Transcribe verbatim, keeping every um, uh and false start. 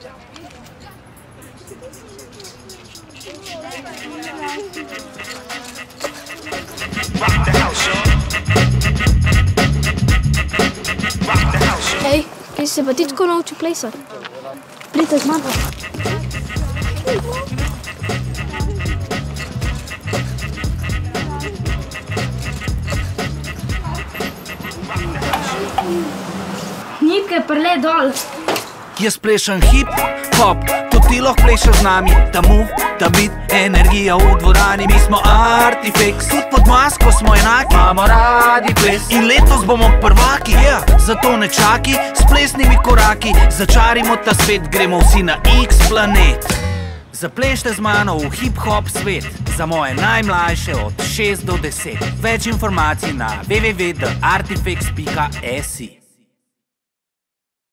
Ej, kaj si se pa ti tako naučil plesati? Pridite z mano. Nipke, prle dol. Jaz plešem hip-hop, tudi ti lahko plešeš z nami. Ta move, ta beat, energija v dvorani. Mi smo Artifex, tudi pod masko smo enaki. Imamo radi ples in letos bomo prvaki, yeah. Zato ne čaki, s plesnimi koraki začarimo ta svet, gremo vsi na X planet. Zaplešte z mano v hip-hop svet, za moje najmlajše od šest do deset. Več informacij na w w w pika artifex pika s i.